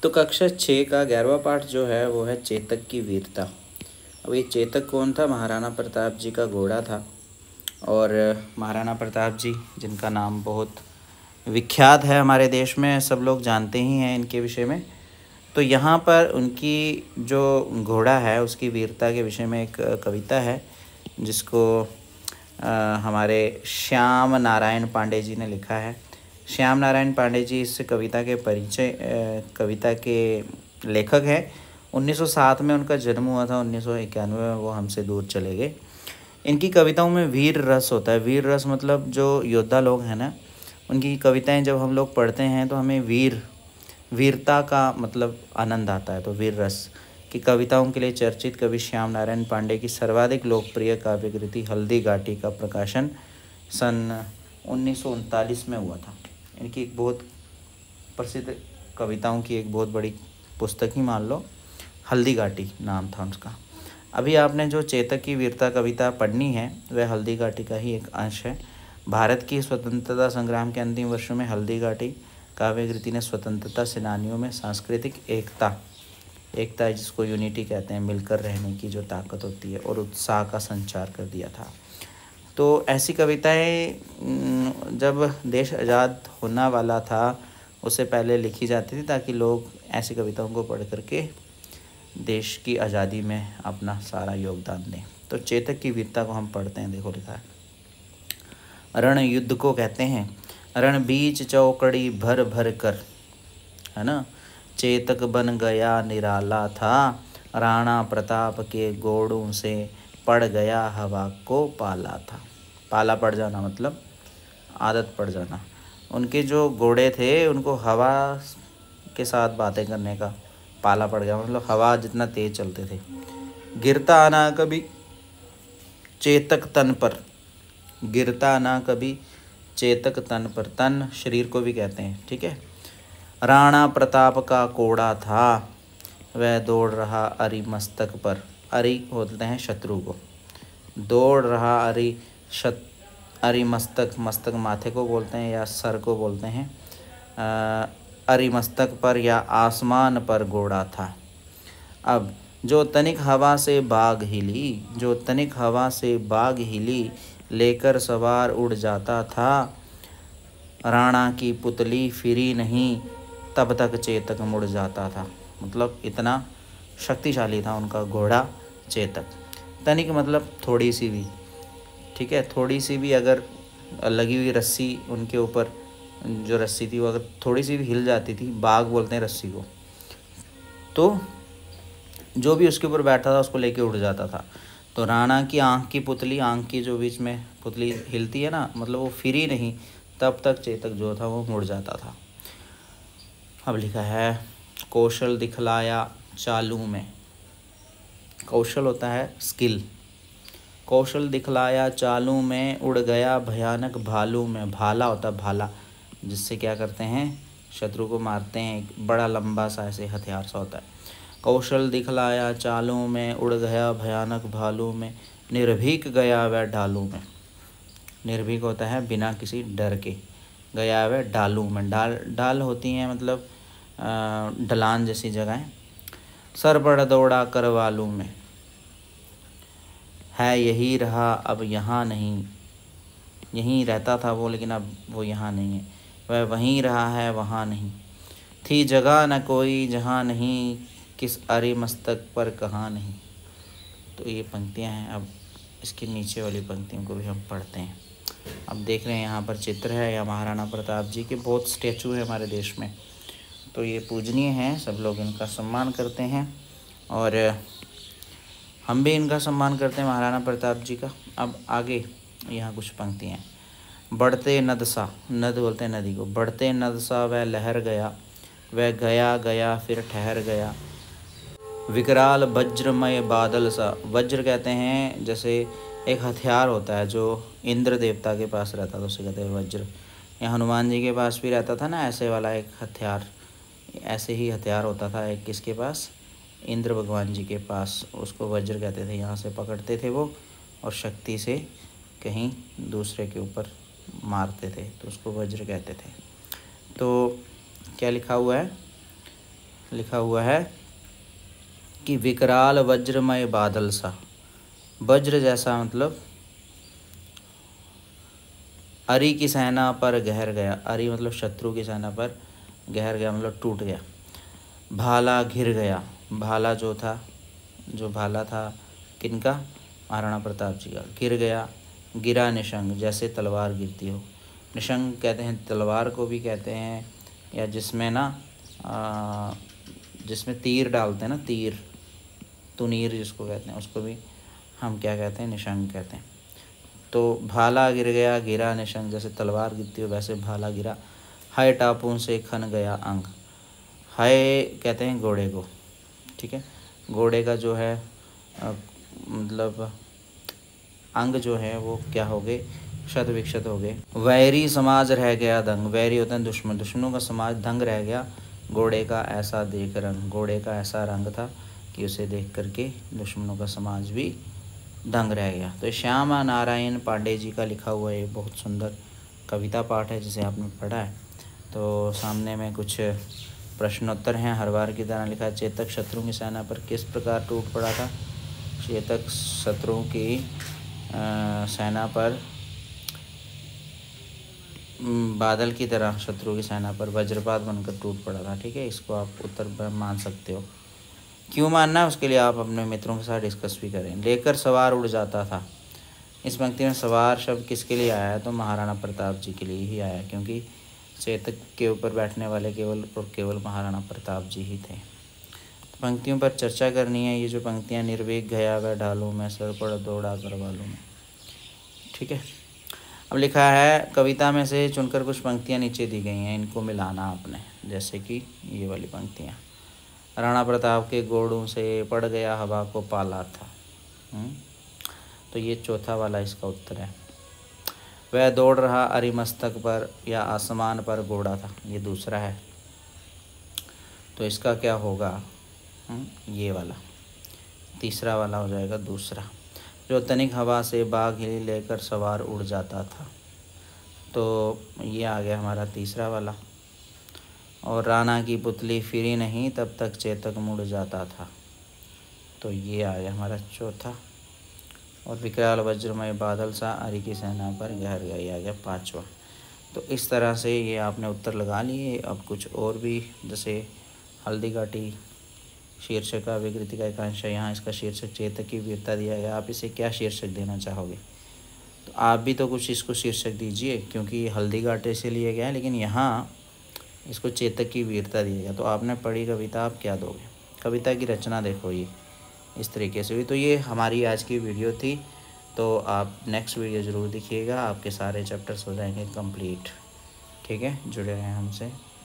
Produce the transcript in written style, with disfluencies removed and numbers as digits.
तो कक्षा 6 का 11वां पाठ जो है वो है चेतक की वीरता। अब ये चेतक कौन था? महाराणा प्रताप जी का घोड़ा था। और महाराणा प्रताप जी जिनका नाम बहुत विख्यात है हमारे देश में, सब लोग जानते ही हैं इनके विषय में। तो यहाँ पर उनकी जो घोड़ा है उसकी वीरता के विषय में एक कविता है जिसको हमारे श्याम नारायण पांडे जी ने लिखा है। श्याम नारायण पांडे जी इस कविता के लेखक हैं। 1907 में उनका जन्म हुआ था, 1991 में वो हमसे दूर चले गए। इनकी कविताओं में वीर रस होता है। वीर रस मतलब जो योद्धा लोग हैं ना, उनकी कविताएं जब हम लोग पढ़ते हैं तो हमें वीरता का मतलब आनंद आता है। तो वीर रस की कविताओं के लिए चर्चित कवि श्याम नारायण पांडे की सर्वाधिक लोकप्रिय काव्य कृति हल्दी घाटी का प्रकाशन सन 1939 में हुआ था। इनकी एक बहुत प्रसिद्ध कविताओं की एक बहुत बड़ी पुस्तक ही मान लो, हल्दी घाटी नाम था उसका। अभी आपने जो चेतक की वीरता कविता पढ़नी है वह हल्दी घाटी का ही एक अंश है। भारत की स्वतंत्रता संग्राम के अंतिम वर्षों में हल्दी घाटी काव्य कृति ने स्वतंत्रता सेनानियों में सांस्कृतिक एकता जिसको यूनिटी कहते हैं, मिलकर रहने की जो ताकत होती है, और उत्साह का संचार कर दिया था। तो ऐसी कविताएं जब देश आज़ाद होने वाला था उससे पहले लिखी जाती थी ताकि लोग ऐसी कविताओं को पढ़ करके देश की आज़ादी में अपना सारा योगदान दें। तो चेतक की वीरता को हम पढ़ते हैं। देखो लिखा है, रण युद्ध को कहते हैं, रण बीच चौकड़ी भर भर कर, है ना, चेतक बन गया निराला था, राणा प्रताप के घोड़ों से पड़ गया हवा को पाला था। पाला पड़ जाना मतलब आदत पड़ जाना। उनके जो घोड़े थे उनको हवा के साथ बातें करने का पाला पड़ गया, मतलब हवा जितना तेज चलते थे। गिरता आना कभी चेतक तन पर, गिरता ना कभी चेतक तन पर, तन शरीर को भी कहते हैं, ठीक है। राणा प्रताप का कोड़ा था, वह दौड़ रहा अरि मस्तक पर, अरि बोलते हैं शत्रु को, दौड़ रहा अरि मस्तक माथे को बोलते हैं या सर को बोलते हैं, अरि मस्तक पर या आसमान पर घोड़ा था। अब जो तनिक हवा से बाग हिली, लेकर सवार उड़ जाता था, राणा की पुतली फिरी नहीं, तब तक चेतक मुड़ जाता था। मतलब इतना शक्तिशाली था उनका घोड़ा चेतक। तनिक मतलब थोड़ी सी भी, ठीक है, थोड़ी सी भी अगर लगी हुई रस्सी उनके ऊपर, जो रस्सी थी वो अगर थोड़ी सी भी हिल जाती थी, बाग बोलते हैं रस्सी को, तो जो भी उसके ऊपर बैठा था उसको लेके उड़ जाता था। तो राणा की आँख की पुतली, आँख की जो बीच में पुतली हिलती है ना, मतलब वो फिरी नहीं, तब तक चेतक जो था वो मुड़ जाता था। अब लिखा है, कौशल दिखलाया चालू में, कौशल होता है स्किल, कौशल दिखलाया चालू में, उड़ गया भयानक भालू में, भाला होता है भाला, जिससे क्या करते हैं, शत्रु को मारते हैं, एक बड़ा लंबा सा ऐसे हथियार सा होता है। कौशल दिखलाया चालू में, उड़ गया भयानक भालू में, निर्भीक गया वह ढालू में, निर्भीक होता है बिना किसी डर के, गया वह ढालू में, डाल होती हैं मतलब ढलान जैसी जगहें। सर पर दौड़ा करवालू में, है यही रहा अब यहाँ नहीं, यहीं रहता था वो लेकिन अब वो यहाँ नहीं है, वह वहीं रहा है वहाँ नहीं, थी जगह न कोई जहाँ नहीं, किस अरे मस्तक पर कहाँ नहीं। तो ये पंक्तियाँ हैं। अब इसके नीचे वाली पंक्तियों को भी हम पढ़ते हैं। अब देख रहे हैं यहाँ पर चित्र है या महाराणा प्रताप जी के बहुत स्टैचू है हमारे देश में, तो ये पूजनीय हैं, सब लोग इनका सम्मान करते हैं और हम भी इनका सम्मान करते हैं महाराणा प्रताप जी का। अब आगे यहाँ कुछ पंक्तियाँ हैं। बढ़ते नद सा, नद बोलते हैं नदी को, बढ़ते नद सा वह लहर गया, वह गया गया फिर ठहर गया, विकराल वज्रमय बादल सा, वज्र कहते हैं जैसे एक हथियार होता है जो इंद्र देवता के पास रहता था, उसे कहते हैं वज्र, या हनुमान जी के पास भी रहता था ना ऐसे वाला एक हथियार, ऐसे ही हथियार होता था एक किसके पास, इंद्र भगवान जी के पास, उसको वज्र कहते थे। यहाँ से पकड़ते थे वो और शक्ति से कहीं दूसरे के ऊपर मारते थे, तो उसको वज्र कहते थे। तो क्या लिखा हुआ है, लिखा हुआ है कि विकराल वज्रमय बादल सा, वज्र जैसा मतलब अरि की सेना पर गहर गया, अरि मतलब शत्रु की सेना पर गहर गया मतलब टूट गया। भाला घिर गया, भाला जो था, जो भाला था किनका, महाराणा प्रताप जी का, गिर गया। गिरा निशंग, जैसे तलवार गिरती हो। निशंग कहते हैं तलवार को भी कहते हैं, या जिसमें ना जिसमें तीर डालते हैं ना, तीर तुनीर जिसको कहते हैं, उसको भी हम क्या कहते हैं, निशंग कहते हैं। तो भाला गिर गया, गिरा निशंग, जैसे तलवार गिरती हो वैसे भाला गिरा। हाय टापुन से खन गया अंग, हाय कहते हैं घोड़े को, ठीक है। घोड़े का जो है मतलब अंग जो है वो क्या हो गए, क्षत विक्षत हो गए। वैरी समाज रह गया दंग, वैरी होता है दुश्मन, दुश्मनों का समाज दंग रह गया। घोड़े का ऐसा देख रंग, घोड़े का ऐसा रंग था कि उसे देख करके दुश्मनों का समाज भी दंग रह गया। तो श्यामा नारायण पांडे जी का लिखा हुआ ये बहुत सुंदर कविता पाठ है जिसे आपने पढ़ा है। तो सामने में कुछ प्रश्नोत्तर हैं, हर बार की तरह लिखा है। चेतक शत्रु की सेना पर किस प्रकार टूट पड़ा था। चेतक शत्रु की सेना पर बादल की तरह शत्रु की सेना पर वज्रपात बनकर टूट पड़ा था, ठीक है। इसको आप उत्तर मान सकते हो। क्यों मानना है उसके लिए आप अपने मित्रों के साथ डिस्कस भी करें। लेकर सवार उड़ जाता था, इस पंक्ति में सवार शब्द किसके लिए आया है, तो महाराणा प्रताप जी के लिए ही आया, क्योंकि चेतक के ऊपर बैठने वाले केवल और केवल महाराणा प्रताप जी ही थे। पंक्तियों पर चर्चा करनी है। ये जो पंक्तियाँ, निर्वेग गया वह ढालू में, सर पड़ दौड़ा कर वालों में, ठीक है। अब लिखा है कविता में से चुनकर कुछ पंक्तियाँ नीचे दी गई हैं, इनको मिलाना आपने, जैसे कि ये वाली पंक्तियाँ। राणा प्रताप के घोड़ों से पड़ गया हवा को पाला था, तो ये चौथा वाला इसका उत्तर है। वह दौड़ रहा अरिमस्तक पर या आसमान पर घोड़ा था, ये दूसरा है। तो इसका क्या होगा, ये वाला तीसरा वाला हो जाएगा दूसरा। जो तनिक हवा से बाघ हिली लेकर सवार उड़ जाता था, तो ये आ गया हमारा तीसरा वाला। और राणा की पुतली फिरी नहीं तब तक चेतक मुड़ जाता था, तो ये आ गया हमारा चौथा। और विकराल वज्रमय बादल सा अरि की सेना पर गहर गया, ये आ गया पाँचवा। तो इस तरह से ये आपने उत्तर लगा लिए। अब कुछ और भी, जैसे हल्दी घाटी शीर्षक का विकृति का एकांश है, यहाँ इसका शीर्षक चेतक की वीरता दिया गया। आप इसे क्या शीर्षक देना चाहोगे, तो आप भी तो कुछ इसको शीर्षक दीजिए, क्योंकि हल्दी घाटी से लिया गया है, लेकिन यहाँ इसको चेतक की वीरता दिया गया। तो आपने पढ़ी कविता, आप क्या दोगे। कविता की रचना देखो, ये इस तरीके से हुई। तो ये हमारी आज की वीडियो थी। तो आप नेक्स्ट वीडियो ज़रूर देखिएगा, आपके सारे चैप्टर्स हो जाएंगे कंप्लीट, ठीक है। जुड़े रहें हमसे।